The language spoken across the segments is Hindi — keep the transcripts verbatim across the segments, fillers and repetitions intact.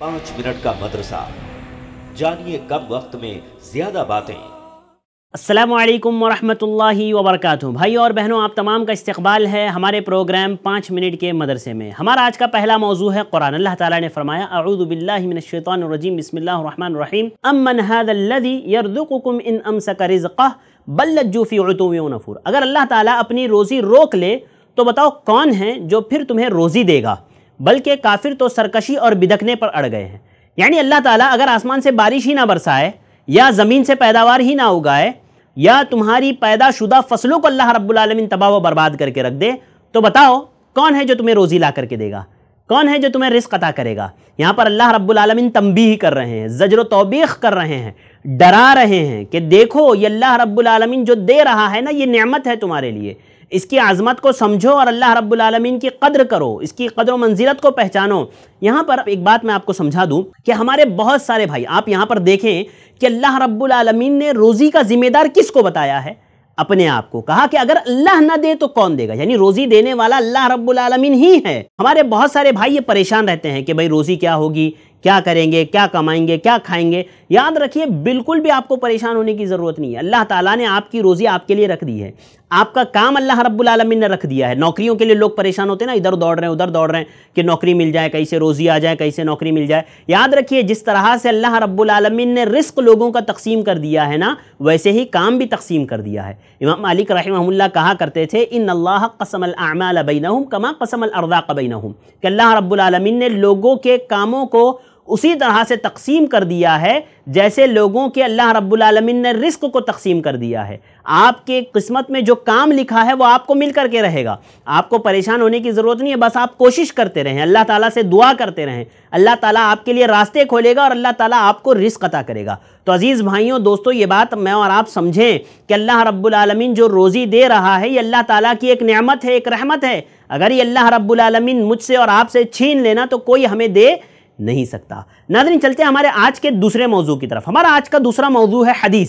पाँच मिनट का मदरसा, जानिए कम वक्त में ज्यादा बातें। अस्सलामु अलैकुम वरहमतुल्लाहि वबरकातुहू। भाई और बहनों, आप तमाम का इस्तकबाल है हमारे प्रोग्राम पाँच मिनट के मदरसे में। हमारा आज का पहला मौजू है कुरान। अल्लाह ताला ने फरमाया, अऊज़ु बिल्लाहि मिनश्शैतानिर्रजीम, बिस्मिल्लाहिर रहमानिर रहीम, अम्मन हाज़ल्लज़ी यर्ज़ुक़ुकुम इन अमसका रिज़्क़ह बल लज्जू फ़ी उतुव्विन व नफ़ूर। अगर अल्लाह ताला अपनी रोज़ी रोक ले तो बताओ कौन है जो फिर तुम्हें रोज़ी देगा, बल्कि काफिर तो सरकशी और बिदकने पर अड़ गए हैं। यानी अल्लाह ताला अगर आसमान से बारिश ही ना बरसाए, या ज़मीन से पैदावार ही ना उगाए, या तुम्हारी पैदाशुदा फसलों को अल्लाह रब्बुल आलमीन तबाह व बर्बाद करके रख दे, तो बताओ कौन है जो तुम्हें रोज़ी ला करके देगा, कौन है जो तुम्हें रिस्क अता करेगा। यहाँ पर अल्लाह रब्बुल आलमीन तंबीह कर रहे हैं, ज़ज्र तौबीख कर रहे हैं, डरा रहे हैं कि देखो ये अल्लाह रब्बुल आलमीन जो दे रहा है ना, ये नेमत है तुम्हारे लिए, इसकी आज़मत को समझो और अल्लाह रब्बुल आलमीन की कद्र करो, इसकी कद्र मंजिलत को पहचानो। यहाँ पर एक बात मैं आपको समझा दूँ कि हमारे बहुत सारे भाई, आप यहाँ पर देखें कि अल्लाह रब्बुल आलमीन ने रोज़ी का जिम्मेदार किसको बताया है? अपने आप को। कहा कि अगर अल्लाह ना दे तो कौन देगा, यानी रोज़ी देने वाला अल्लाह रब्बुल आलमीन ही है। हमारे बहुत सारे भाई ये परेशान रहते हैं कि भाई रोज़ी क्या होगी, क्या करेंगे, क्या कमाएंगे, क्या खाएंगे। याद रखिए, बिल्कुल भी आपको परेशान होने की ज़रूरत नहीं है। अल्लाह ताला ने आपकी रोज़ी आपके लिए रख दी है, आपका काम अल्लाह रब्बुल आलमीन ने रख दिया है। नौकरियों के लिए लोग परेशान होते हैं ना, इधर दौड़ रहे हैं उधर दौड़ रहे हैं कि नौकरी मिल जाए, कैसे रोज़ी आ जाए, कैसे नौकरी मिल जाए। याद रखिए, जिस तरह से अल्लाह रब्बुल आलमीन ने रिस्क लोगों का तकसीम कर दिया है ना, वैसे ही काम भी तकसीम कर दिया है। इमाम मालिक रहमहुल्लाह कहा करते थे, इन्नल्लाह क़समल अअमाल बैनहुम कमा क़समल अर्ज़ाक़ बैनहुम, कि अल्लाह रब्बुल आलमीन ने लोगों के कामों को उसी तरह से तकसीम कर दिया है जैसे लोगों के अल्लाह रब्बुल आलमीन ने रिस्क को तकसीम कर दिया है। आपके किस्मत में जो काम लिखा है वो आपको मिल करके रहेगा, आपको परेशान होने की ज़रूरत नहीं है। बस आप कोशिश करते रहें, अल्लाह ताला से दुआ करते रहें, अल्लाह ताला आपके लिए रास्ते खोलेगा और अल्लाह ताला आपको रिस्क अता करेगा। तो अज़ीज़ भाइयों दोस्तों, ये बात मैं और आप समझें कि अल्लाह रब्बुल आलमीन जो रोज़ी दे रहा है ये अल्लाह ताला की एक नेमत है, एक रहमत है। अगर ये अल्लाह रब्बुल आलमीन मुझसे और आपसे छीन लेना तो कोई हमें दे नहीं सकता। नाज़रीन, चलते हैं हमारे आज के दूसरे मौजू की तरफ। हमारा आज का दूसरा मौजू है हदीस।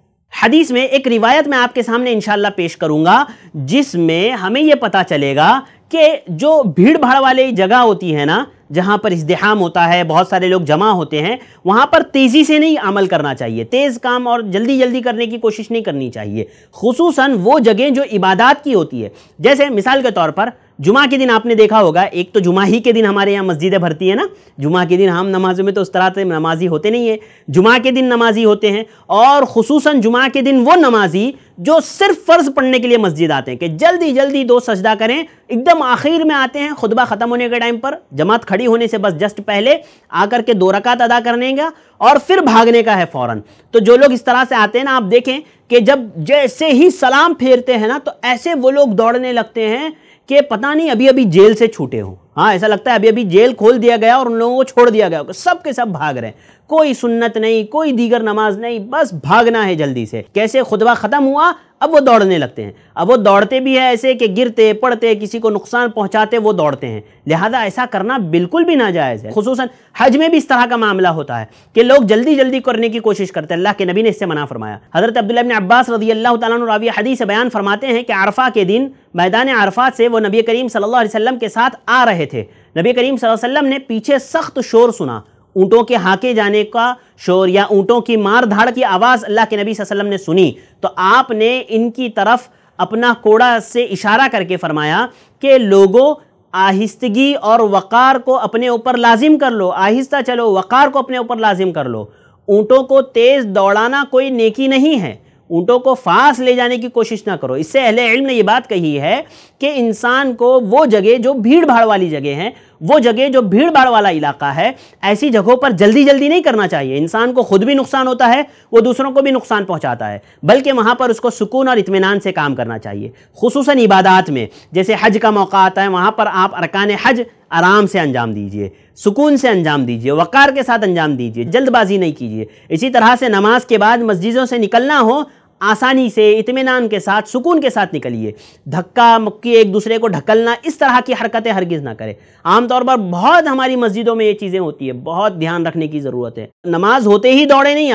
हदीस में एक रिवायत मैं आपके सामने इंशाअल्लाह पेश करूंगा, जिसमें हमें यह पता चलेगा कि जो भीड़ भाड़ वाली जगह होती है ना, जहाँ पर इज़्दिहाम होता है, बहुत सारे लोग जमा होते हैं, वहाँ पर तेज़ी से नहीं अमल करना चाहिए, तेज़ काम और जल्दी जल्दी करने की कोशिश नहीं करनी चाहिए। खुसूसन वो जगह जो इबादत की होती है, जैसे मिसाल के तौर पर जुमा के दिन आपने देखा होगा, एक तो जुमा ही के दिन हमारे यहाँ मस्जिदें भरती है ना, जुमा के दिन हम नमाज़ों में तो उस तरह से नमाजी होते नहीं है, जुमा के दिन नमाजी होते हैं। और खुसूसन जुमा के दिन वो नमाजी जो सिर्फ फ़र्ज़ पढ़ने के लिए मस्जिद आते हैं कि जल्दी जल्दी दो सजदा करें, एकदम आखिर में आते हैं, खुतबा ख़त्म होने के टाइम पर, जमात खड़ी होने से बस जस्ट पहले आकर के दो रकात अदा करने का और फिर भागने का है फ़ौरन। तो जो लोग इस तरह से आते हैं ना, आप देखें कि जब जैसे ही सलाम फेरते हैं ना, तो ऐसे वो लोग दौड़ने लगते हैं कि पता नहीं अभी अभी जेल से छूटे हों। हाँ, ऐसा लगता है अभी अभी जेल खोल दिया गया और उन लोगों को छोड़ दिया गया, सब के सब भाग रहे हैं, कोई सुन्नत नहीं, कोई दीगर नमाज नहीं, बस भागना है जल्दी से। कैसे खुतबा ख़त्म हुआ, अब वो दौड़ने लगते हैं। अब वो दौड़ते भी है ऐसे कि गिरते पड़ते, किसी को नुकसान पहुंचाते वो दौड़ते हैं। लिहाजा ऐसा करना बिल्कुल भी नाजायज़ है। खुसूसन हज में भी इस तरह का मामला होता है कि लोग जल्दी जल्दी करने की कोशिश करते हैं, अल्लाह के नबी ने इससे मना फरमाया। हज़रत अब्दुल्लाह इब्न अब्बास रज़ियल्लाहु तआला अन्हु रावी हदीस बयान फरमाते हैं कि अरफा के दिन मैदान अरफात से वो नबी करीम सल्लल्लाहु अलैहि वसल्लम के साथ आ रहे थे। नबी करीम सल्लल्लाहु अलैहि वसल्लम ने पीछे सख्त शोर सुना, ऊँटों के हाके जाने का शोर या ऊँटों की मार धाड़ की आवाज़ अल्लाह के नबी सल्लल्लाहु अलैहि वसल्लम ने सुनी। तो आपने इनकी तरफ अपना कोड़ा से इशारा करके फरमाया कि लोगों, आहिस्तगी और वक़ार को अपने ऊपर लाजिम कर लो, आहिस्ता चलो, वक़ार को अपने ऊपर लाजिम कर लो। ऊँटों को तेज़ दौड़ाना कोई नेकी नहीं है, ऊँटों को फास ले जाने की कोशिश ना करो। इससे अहले इल्म ने यह बात कही है कि इंसान को वो जगह जो भीड़ भाड़ वाली जगह है, वो जगह जो भीड़ भाड़ वाला इलाका है, ऐसी जगहों पर जल्दी जल्दी नहीं करना चाहिए। इंसान को खुद भी नुकसान होता है, वो दूसरों को भी नुकसान पहुंचाता है, बल्कि वहाँ पर उसको सुकून और इत्मीनान से काम करना चाहिए। खुसूसन इबादत में, जैसे हज का मौका आता है, वहाँ पर आप अरकान हज आराम से अंजाम दीजिए, सुकून से अंजाम दीजिए, वक़ार के साथ अंजाम दीजिए, जल्दबाजी नहीं कीजिए। इसी तरह से नमाज के बाद मस्जिदों से निकलना हो, आसानी से, इत्मीनान के साथ, सुकून के साथ निकलिए। धक्का मुक्की, एक दूसरे को ढकलना, इस तरह की हरकतें हरगिज़ ना करें। आमतौर पर बहुत हमारी मस्जिदों में ये चीज़ें होती है, बहुत ध्यान रखने की ज़रूरत है। नमाज होते ही दौड़े नहीं आप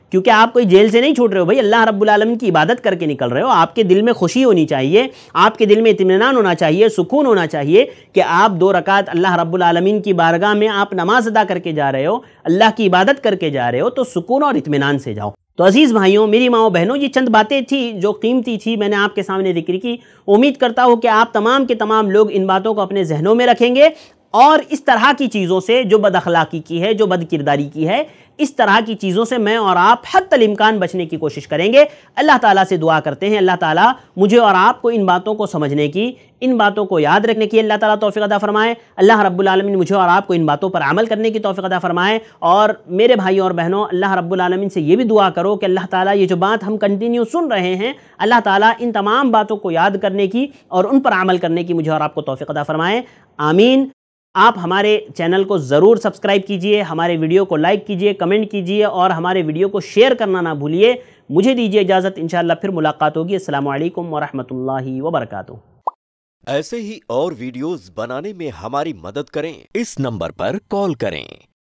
क्योंकि आप कोई जेल से नहीं छूट रहे हो भाई, अल्लाह रब्बुल आलमीन की इबादत करके निकल रहे हो। आपके दिल में खुशी होनी चाहिए, आपके दिल में इत्मीनान होना चाहिए, सुकून होना चाहिए कि आप दो रकात अल्लाह रब्बुल आलमीन की बारगाह में आप नमाज अदा करके जा रहे हो, अल्लाह की इबादत करके जा रहे हो, तो सुकून और इत्मीनान से जाओ। तो अजीज़ भाइयों, मेरी माओ बहनों, ये चंद बातें थी जो कीमती थी, मैंने आपके सामने जिक्र की। उम्मीद करता हूँ कि आप तमाम के तमाम लोग इन बातों को अपने जहनों में रखेंगे और इस तरह की चीज़ों से, जो बदअखलाकी की है, जो बदकिरदारी की है, इस तरह की चीज़ों से मैं और आप हद्दल इम्कान बचने की कोशिश करेंगे। अल्लाह ताला से दुआ करते हैं, अल्लाह ताला मुझे और आपको इन बातों को समझने की, इन बातों को याद रखने की अल्लाह ताला तौफीक अता फरमाए। अल्लाह रब्बुल आलमीन मुझे और आपको इन बातों पर अमल करने की तौफीक अता फरमाए। और मेरे भाइयों और बहनों, अल्लाह रब्बुल आलमीन से ये भी दुआ करो कि अल्लाह ताला ये जो बात हम कंटिन्यू सुन रहे हैं, अल्लाह ताला इन तमाम बातों को याद करने की और उन पर अमल करने की मुझे और आपको तौफीक अता फरमाए। आमीन। आप हमारे चैनल को ज़रूर सब्सक्राइब कीजिए, हमारे वीडियो को लाइक कीजिए, कमेंट कीजिए और हमारे वीडियो को शेयर करना ना भूलिए। मुझे दीजिए इजाज़त, इंशाअल्लाह फिर मुलाकात होगी। अस्सलामु अलैकुम वरहमतुल्लाहि वबरकातुहू। ऐसे ही और वीडियोस बनाने में हमारी मदद करें, इस नंबर पर कॉल करें।